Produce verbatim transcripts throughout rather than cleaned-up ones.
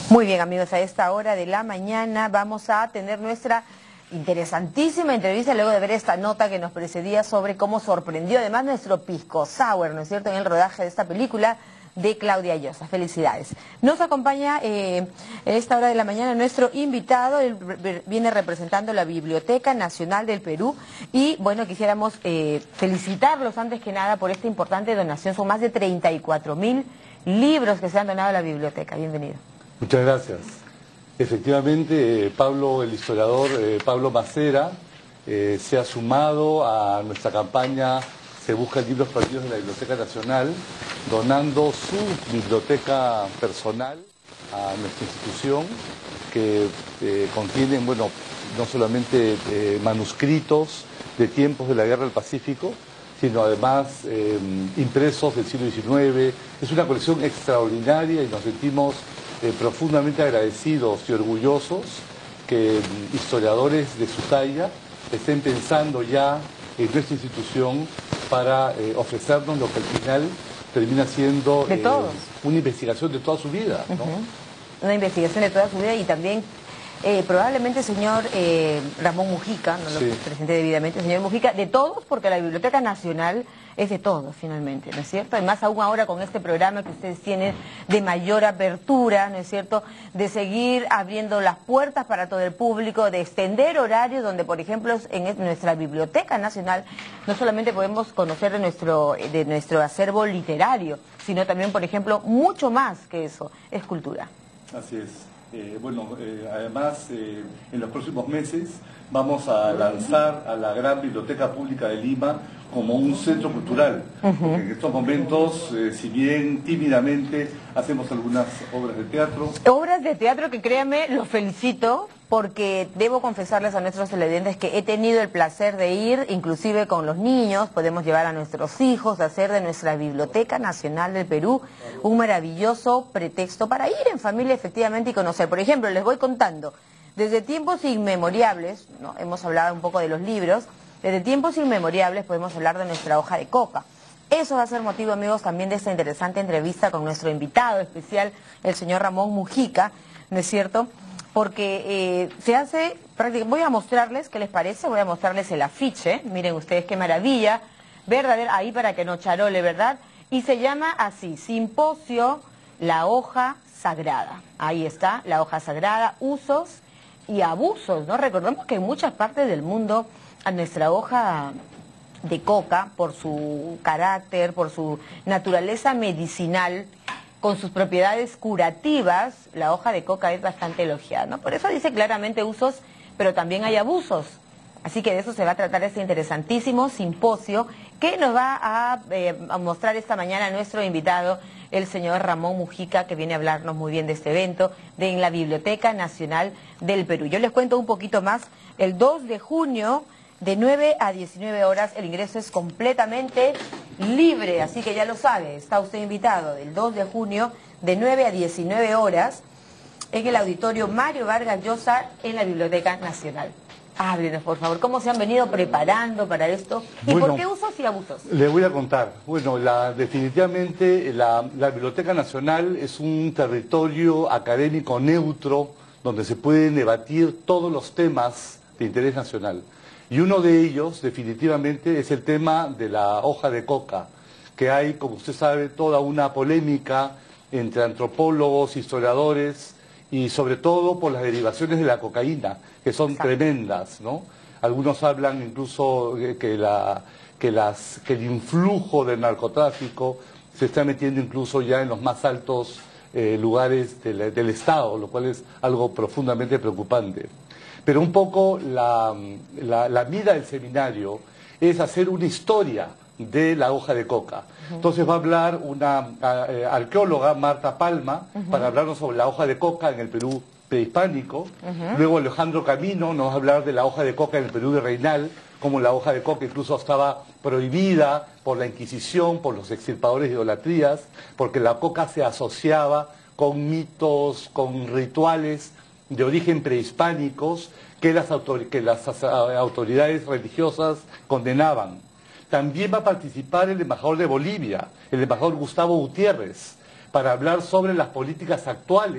Muy bien, amigos, a esta hora de la mañana vamos a tener nuestra interesantísima entrevista luego de ver esta nota que nos precedía sobre cómo sorprendió además nuestro Pisco Sour, ¿no es cierto?, en el rodaje de esta película de Claudia Llosa. Felicidades. Nos acompaña eh, en esta hora de la mañana nuestro invitado, él viene representando la Biblioteca Nacional del Perú y bueno, quisiéramos eh, felicitarlos antes que nada por esta importante donación. Son más de treinta y cuatro mil libros que se han donado a la biblioteca. Bienvenido. Muchas gracias. Efectivamente, eh, Pablo, el historiador eh, Pablo Macera, eh, se ha sumado a nuestra campaña Se Buscan Libros Perdidos de la Biblioteca Nacional, donando su biblioteca personal a nuestra institución, que eh, contiene, bueno, no solamente eh, manuscritos de tiempos de la Guerra del Pacífico, sino además eh, impresos del siglo diecinueve. Es una colección extraordinaria y nos sentimos Eh, profundamente agradecidos y orgullosos que eh, historiadores de su talla estén pensando ya en nuestra institución para eh, ofrecernos lo que al final termina siendo de todos. Eh, una investigación de toda su vida, ¿no? Uh-huh. Una investigación de toda su vida y también eh, probablemente señor eh, Ramón Mujica, no lo sí. presenté debidamente, señor Mujica, de todos, porque la Biblioteca Nacional es de todos finalmente, ¿no es cierto? Y más aún ahora con este programa que ustedes tienen de mayor apertura, ¿no es cierto?, de seguir abriendo las puertas para todo el público, de extender horarios donde, por ejemplo, en nuestra Biblioteca Nacional no solamente podemos conocer de nuestro, de nuestro acervo literario, sino también, por ejemplo, mucho más que eso, es cultura. Así es. Eh, bueno, eh, además, eh, en los próximos meses vamos a lanzar a la Gran Biblioteca Pública de Lima como un centro cultural, uh-huh. porque en estos momentos, eh, si bien tímidamente hacemos algunas obras de teatro. Obras de teatro que, créanme, los felicito, porque debo confesarles a nuestros televidentes que he tenido el placer de ir, inclusive con los niños, podemos llevar a nuestros hijos a hacer de nuestra Biblioteca Nacional del Perú un maravilloso pretexto para ir en familia efectivamente y conocer. Por ejemplo, les voy contando, desde tiempos inmemoriales, ¿no?, hemos hablado un poco de los libros, desde tiempos inmemoriales podemos hablar de nuestra hoja de coca. Eso va a ser motivo, amigos, también de esta interesante entrevista con nuestro invitado especial, el señor Ramón Mujica, ¿no es cierto?, porque eh, se hace prácticamente, voy a mostrarles, ¿qué les parece? Voy a mostrarles el afiche, miren ustedes qué maravilla, verdadero, ahí para que no charole, ¿verdad? Y se llama así, Simposio La Hoja Sagrada. Ahí está, la hoja sagrada, usos y abusos, ¿no? Recordemos que en muchas partes del mundo a nuestra hoja de coca, por su carácter, por su naturaleza medicinal, con sus propiedades curativas, la hoja de coca es bastante elogiada, ¿no? Por eso dice claramente usos, pero también hay abusos. Así que de eso se va a tratar este interesantísimo simposio que nos va a, eh, a mostrar esta mañana nuestro invitado, el señor Ramón Mujica, que viene a hablarnos muy bien de este evento de, en la Biblioteca Nacional del Perú. Yo les cuento un poquito más. El dos de junio, de nueve a diecinueve horas, el ingreso es completamente libre, así que ya lo sabe, está usted invitado el dos de junio, de nueve a diecinueve horas, en el auditorio Mario Vargas Llosa, en la Biblioteca Nacional. Háblenos, por favor, ¿cómo se han venido preparando para esto? ¿Y bueno, por qué usos y abusos? Le voy a contar. Bueno, la, definitivamente la, la Biblioteca Nacional es un territorio académico neutro donde se pueden debatir todos los temas de interés nacional. Y uno de ellos, definitivamente, es el tema de la hoja de coca, que hay, como usted sabe, toda una polémica entre antropólogos, historiadores, y sobre todo por las derivaciones de la cocaína, que son Exacto. tremendas, ¿no? Algunos hablan incluso que, la, que, las, que el influjo del narcotráfico se está metiendo incluso ya en los más altos eh, lugares del, del Estado, lo cual es algo profundamente preocupante. Pero un poco la, la, la mira del seminario es hacer una historia de la hoja de coca. Uh-huh. Entonces va a hablar una uh, arqueóloga, Marta Palma, uh-huh. para hablarnos sobre la hoja de coca en el Perú prehispánico. Uh-huh. Luego Alejandro Camino nos va a hablar de la hoja de coca en el Perú virreinal, como la hoja de coca incluso estaba prohibida por la Inquisición, por los extirpadores de idolatrías, porque la coca se asociaba con mitos, con rituales de origen prehispánicos que las, autor que las autoridades religiosas condenaban. También va a participar el embajador de Bolivia, el embajador Gustavo Gutiérrez, para hablar sobre las políticas actuales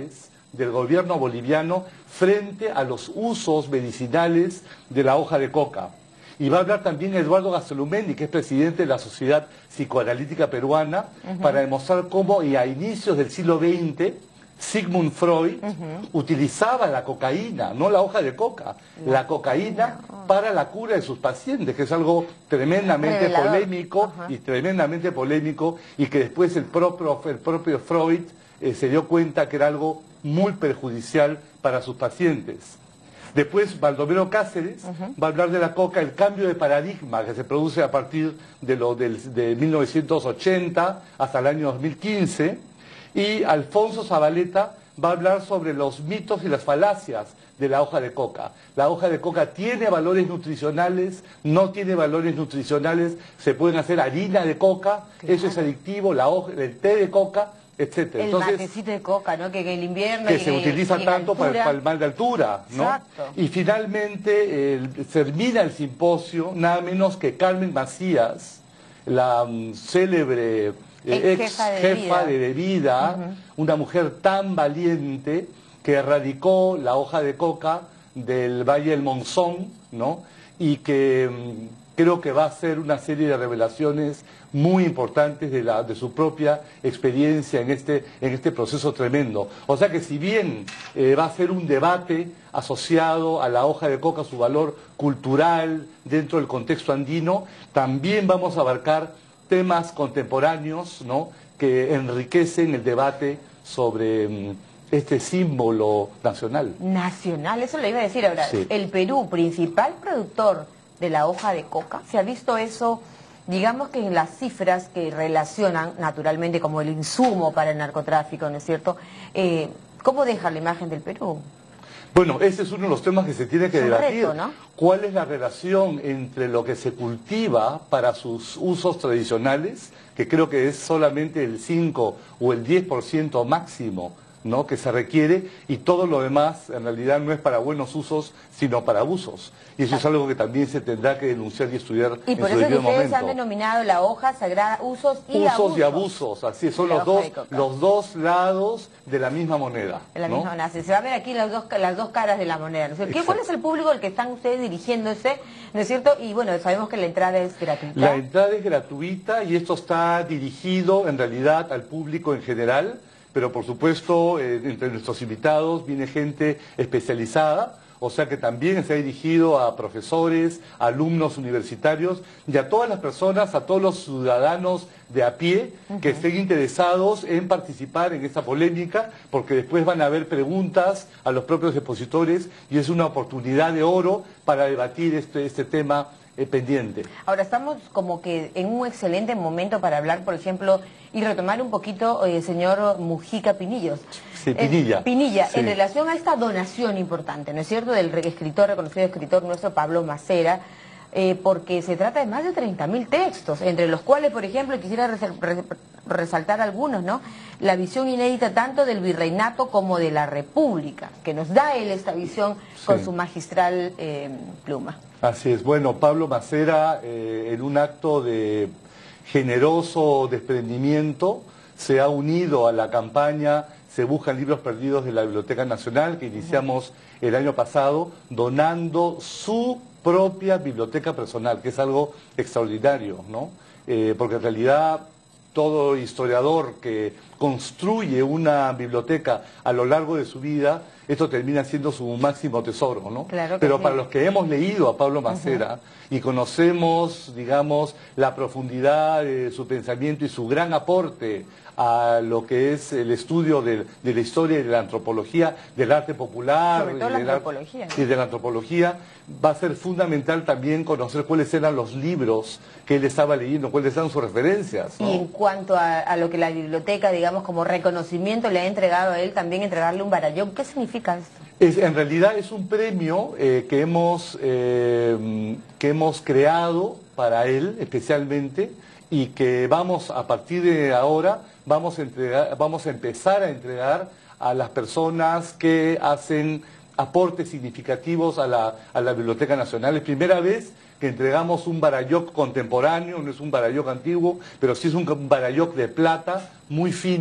del gobierno boliviano frente a los usos medicinales de la hoja de coca. Y va a hablar también Eduardo Gastelumendi, que es presidente de la Sociedad Psicoanalítica Peruana, uh-huh. para demostrar cómo y a inicios del siglo veinte Sigmund Freud uh-huh. utilizaba la cocaína, no la hoja de coca, la, la cocaína no. para la cura de sus pacientes, que es algo tremendamente Revelador. polémico uh-huh. y tremendamente polémico, y que después el propio, el propio Freud eh, se dio cuenta que era algo muy perjudicial para sus pacientes. Después Baldomero Cáceres uh-huh. va a hablar de la coca, el cambio de paradigma que se produce a partir de, lo del, de mil novecientos ochenta hasta el año dos mil quince, y Alfonso Zabaleta va a hablar sobre los mitos y las falacias de la hoja de coca. La hoja de coca tiene valores nutricionales, no tiene valores nutricionales, se pueden hacer harina de coca, claro. eso es adictivo, la hoja, el té de coca, etcétera. El Entonces, matecito de coca, ¿no? Que en el invierno... Que y se que, utiliza y tanto para el, para el mal de altura, ¿no? Exacto. Y finalmente eh, termina el simposio, nada menos que Carmen Macías, la um, célebre eh, ex, ex jefa de jefa de bebida, uh-huh. una mujer tan valiente que erradicó la hoja de coca del Valle del Monzón, ¿no? Y que... Um, creo que va a hacer una serie de revelaciones muy importantes de, la, de su propia experiencia en este, en este proceso tremendo. O sea que si bien eh, va a ser un debate asociado a la hoja de coca, su valor cultural dentro del contexto andino, también vamos a abarcar temas contemporáneos, ¿no?, que enriquecen el debate sobre um, este símbolo nacional. Nacional, eso lo iba a decir ahora. Sí. El Perú, principal productor de la hoja de coca, ¿se ha visto eso, digamos que en las cifras que relacionan naturalmente como el insumo para el narcotráfico, ¿no es cierto? Eh, ¿Cómo deja la imagen del Perú? Bueno, ese es uno de los temas que se tiene que es un debatir. Reto, ¿no? ¿Cuál es la relación entre lo que se cultiva para sus usos tradicionales, que creo que es solamente el cinco o el diez por ciento máximo, ¿no?, que se requiere, y todo lo demás en realidad no es para buenos usos, sino para abusos? Y eso es algo que también se tendrá que denunciar y estudiar y en por su eso debido ustedes momento. han denominado la hoja sagrada usos y usos abusos. y abusos, así es, son los dos, los dos lados de la misma moneda. De la ¿no? misma moneda. Se va a ver aquí las dos, las dos caras de la moneda, ¿no es cierto? ¿Cuál es el público al que están ustedes dirigiéndose, ¿no es cierto? Y bueno, sabemos que la entrada es gratuita. La entrada es gratuita y esto está dirigido en realidad al público en general, pero por supuesto eh, entre nuestros invitados viene gente especializada, o sea que también se ha dirigido a profesores, alumnos universitarios y a todas las personas, a todos los ciudadanos de a pie que uh-huh. estén interesados en participar en esta polémica, porque después van a haber preguntas a los propios expositores y es una oportunidad de oro para debatir este, este tema eh, pendiente. Ahora estamos como que en un excelente momento para hablar, por ejemplo, y retomar un poquito, eh, señor Mujica Pinillos. Sí, Pinilla. Eh, Pinilla, sí. En relación a esta donación importante, ¿no es cierto?, del escritor, reconocido escritor nuestro Pablo Macera, eh, porque se trata de más de treinta mil textos, entre los cuales, por ejemplo, quisiera resal resaltar algunos, ¿no? La visión inédita tanto del virreinato como de la república, que nos da él esta visión sí. con su magistral eh, pluma. Así es. Bueno, Pablo Macera, eh, en un acto de generoso desprendimiento, se ha unido a la campaña Se Buscan Libros Perdidos de la Biblioteca Nacional, que iniciamos el año pasado, donando su propia biblioteca personal, que es algo extraordinario, ¿no? Eh, porque en realidad todo historiador que construye una biblioteca a lo largo de su vida, esto termina siendo su máximo tesoro, ¿no? Claro que Pero sí. para los que hemos leído a Pablo Macera uh-huh. y conocemos, digamos, la profundidad de su pensamiento y su gran aporte a lo que es el estudio de, de la historia y de la antropología, del arte popular Sobre todo y, la del antropología, y de la antropología, va a ser fundamental también conocer cuáles eran los libros que él estaba leyendo, cuáles eran sus referencias, ¿no? Y en cuanto a, a lo que la biblioteca, digamos, como reconocimiento le ha entregado a él, también entregarle un barallón, ¿qué significa esto? Es, en realidad es un premio eh, que, hemos, eh, que hemos creado para él especialmente, y que vamos a partir de ahora vamos a, entregar, vamos a empezar a entregar a las personas que hacen aportes significativos a la, a la Biblioteca Nacional. Es primera vez que entregamos un barayoc contemporáneo, no es un barayoc antiguo, pero sí es un barayoc de plata, muy fino,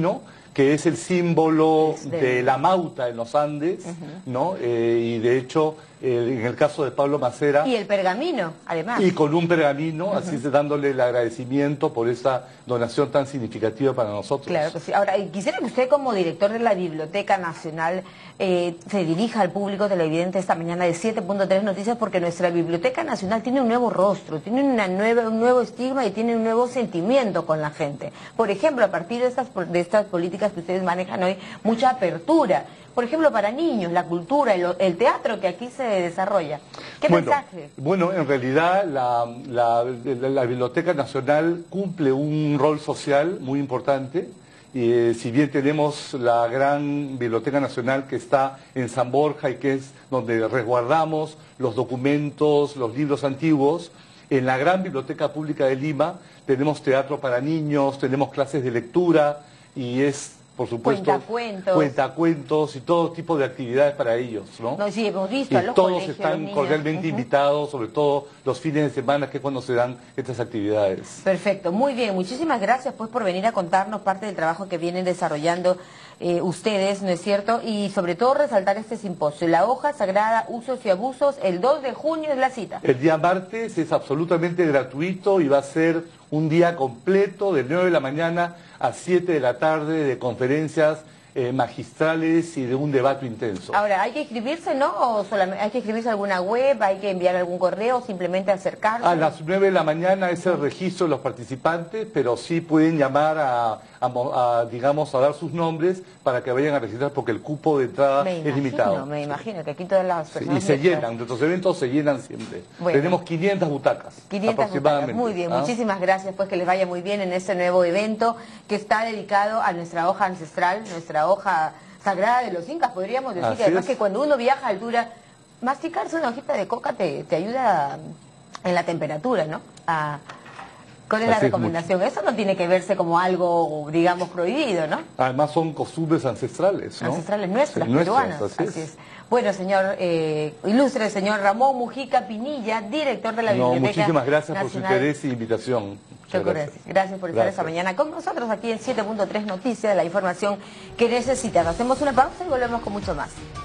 que es el símbolo Es de- de la Mauta en los Andes, ¿no? Eh, y de hecho, eh, en el caso de Pablo Macera, Y el pergamino, además. y con un pergamino, así es, dándole el agradecimiento por esa donación tan significativa para nosotros. Claro que sí. Ahora, y quisiera que usted como director de la Biblioteca Nacional eh, se dirija al público televidente esta mañana de siete punto tres Noticias, porque nuestra Biblioteca Nacional tiene un nuevo rostro, tiene una nueva, un nuevo estigma y tiene un nuevo sentimiento con la gente. Por ejemplo, a partir de estas, de estas políticas que ustedes manejan hoy, mucha apertura. Por ejemplo, para niños, la cultura, el, el teatro que aquí se desarrolla. ¿Qué bueno, mensaje? Bueno, en realidad la, la, la, la Biblioteca Nacional cumple un rol social muy importante. Y, eh, si bien tenemos la gran Biblioteca Nacional que está en San Borja y que es donde resguardamos los documentos, los libros antiguos, en la gran Biblioteca Pública de Lima tenemos teatro para niños, tenemos clases de lectura y es, por supuesto, Cuentacuentos. cuentacuentos y todo tipo de actividades para ellos, ¿no? No, sí, hemos visto Y a los todos colegios, los están niños. cordialmente Ujú. invitados, sobre todo los fines de semana, que es cuando se dan estas actividades. Perfecto, muy bien. Muchísimas gracias pues por venir a contarnos parte del trabajo que vienen desarrollando eh, ustedes, ¿no es cierto? Y sobre todo resaltar este simposio. La hoja sagrada, usos y abusos, el dos de junio es la cita. El día martes es absolutamente gratuito y va a ser un día completo de nueve de la mañana a siete de la tarde de conferencias eh, magistrales y de un debate intenso. Ahora, ¿hay que inscribirse, no? ¿O solamente hay que inscribirse a alguna web? ¿Hay que enviar algún correo? ¿O simplemente acercarse? A las nueve de la mañana es el registro de los participantes, pero sí pueden llamar a, a mo- a, digamos, a dar sus nombres para que vayan a registrar porque el cupo de entrada Me es imagino, limitado. me imagino que aquí todas las Sí, personas... y se nuestras- llenan, nuestros eventos se llenan siempre. Bueno. Tenemos quinientas butacas quinientas aproximadamente. butacas. Muy bien, ¿ah? muchísimas gracias, pues que les vaya muy bien en este nuevo evento que está dedicado a nuestra hoja ancestral, nuestra hoja sagrada de los incas, podríamos decir. Así Y además es. que cuando uno viaja a altura, masticarse una hojita de coca te, te ayuda en la temperatura, ¿no? A- ¿Cuál es la Así es, recomendación? Eso no tiene que verse como algo, digamos, prohibido, ¿no? Además son costumbres ancestrales, ¿no? Ancestrales nuestras, Sí, nuestras, peruanas. así Así es. es. Bueno, señor, eh, ilustre señor Ramón Mujica Pinilla, director de la No, Biblioteca muchísimas gracias por su Nacional. interés e invitación. Muchas Muchas gracias. Gracias por estar esta Gracias. mañana con nosotros aquí en siete punto tres Noticias, la información que necesitas. Hacemos una pausa y volvemos con mucho más.